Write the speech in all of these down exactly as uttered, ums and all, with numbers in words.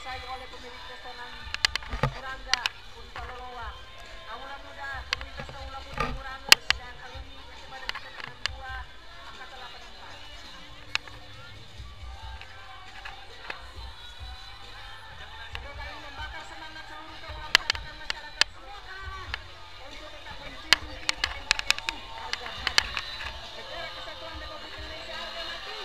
dikuasai oleh pemilik pesanan Murangga Unta Lolowang. Aula Muda, komunitas Aula Muda Murangers dan alumni S M A Negeri Tangan dua Angkatan delapan puluh empat. Semoga ini membakar semangat seluruh kaula muda dan masyarakat semua kalangan untuk tetap menjunjung tinggi N K R I harga mati. Negara Kesatuan Republik Indonesia harga mati.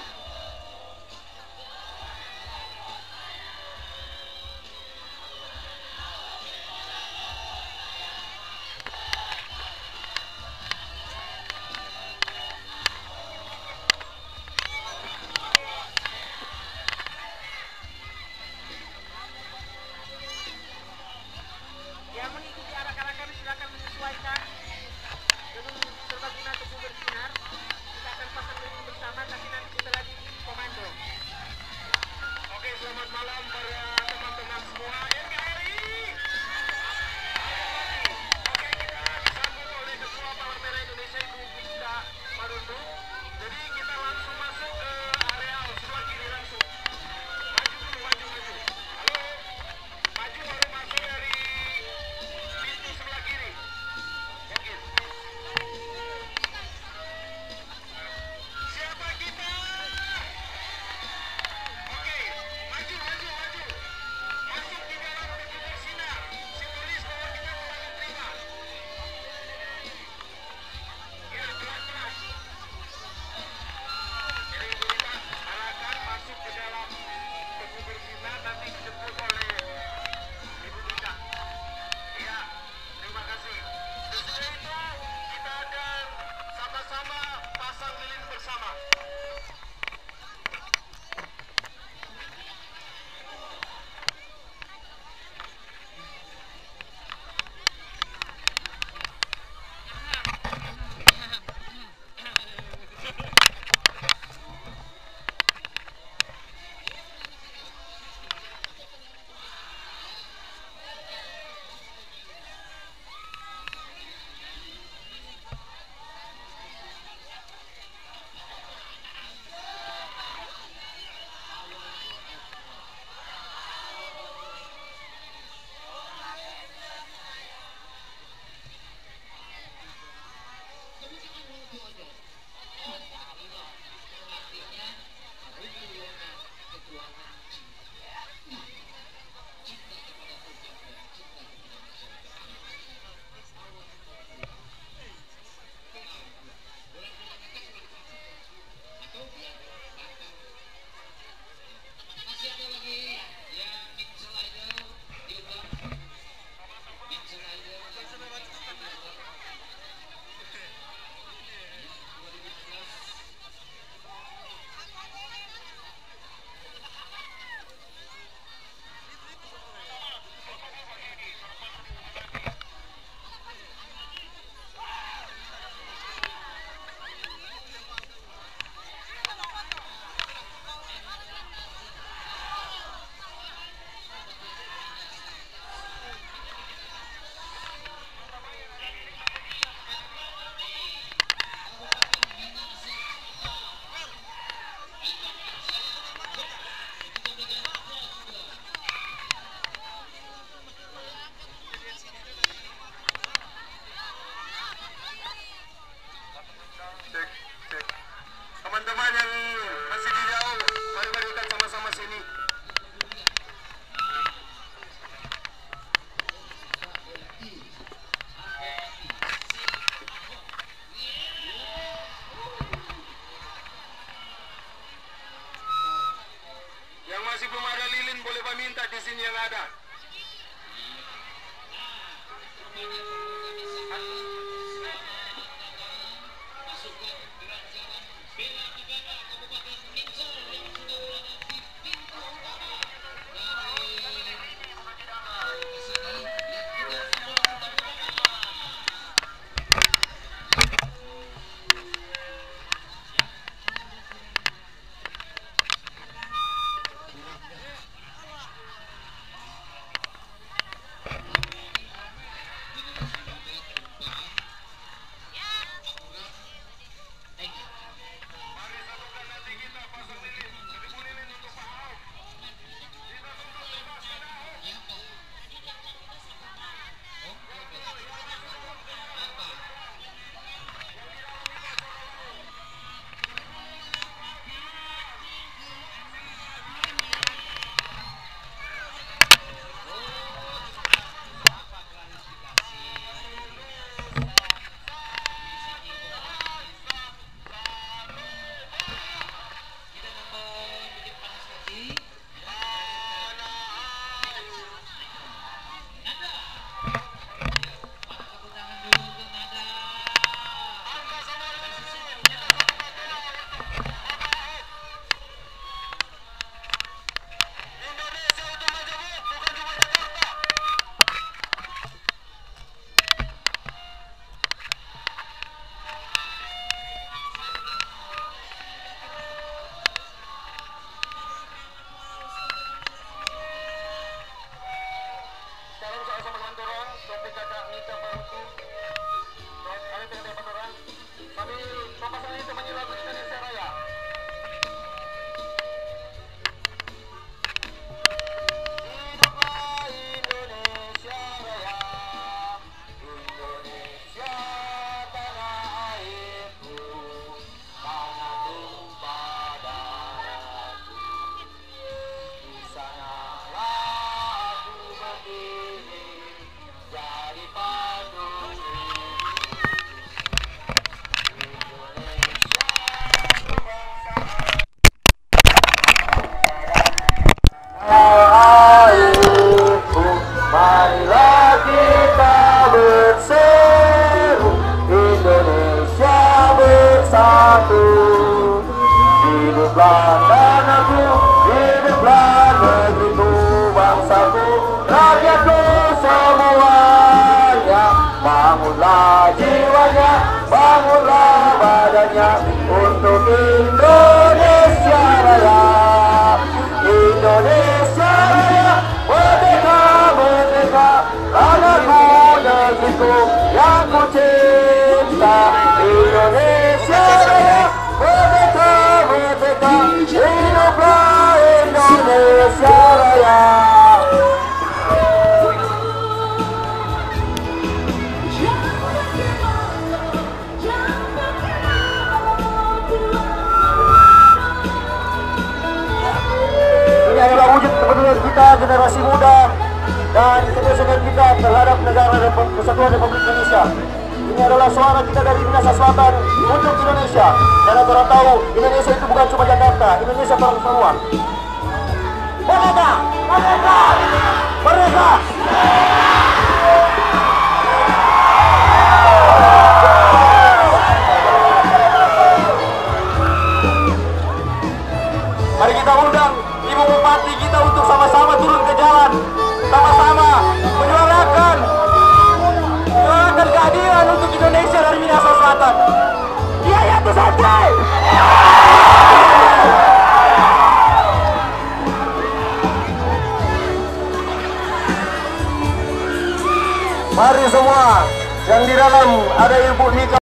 Yang mengikuti arak-arakan silakan menyesuaikan dengan serbaguna tubuh bersinar. Kita akan pasang lilin bersama, tapi nanti kita lagi komando. Oke, selamat malam para teman-teman semua N K R I. Oke, kita disambut oleh Ketua Palang Merah Indonesia Ibu Binta Marundu. Jadi kita langsung masuk ke areal sebelah kiri langsung. Maju dulu, maju, maju. Halo, maju baru masuk dari pintu sebelah kiri. Oke. Siapa kita? Oke, maju, maju, maju. Masuk di dalam pintu bersinar. Simbolis bahwa kita telah diterima. Ya, pelan-pelan. Jadi kita arahkan masuk ke dalam pintu bersinar, nanti dijemput oleh Ibu Binta. Ya, terima kasih. Sesudah itu kita akan sama-sama pasang lilin bersama. Cek, cek. Teman-teman yang masih di jauh, mari-mari kita sama-sama sini. Yang masih belum ada lilin boleh meminta di sini yang ada. bangsaku, rakyatku semuanya. Bangunlah jiwanya, bangunlah badannya untuk Indonesia Raya. Indonesia Raya, merdeka, merdeka, tanahku, negeriku yang ku cinta. Indonesia Raya, merdeka, merdeka, hiduplah Indonesia Raya. Ini adalah wujud kepedulian kita, generasi muda, dan kebersamaan kita terhadap negara Kesatuan Republik Indonesia. Ini adalah suara kita dari Minahasa Selatan untuk Indonesia. Dan orang tahu, Indonesia itu bukan cuma Jakarta, Indonesia para semua. Merdeka! Merdeka! Merdeka! Mari kita undang Ibu Bupati kita untuk sama-sama turun ke jalan, sama-sama menyuarakan menyuarakan keadilan untuk Indonesia dari Minahasa Selatan. Dia Yatu Santri. Mari semua yang di dalam ada Ibu Nika.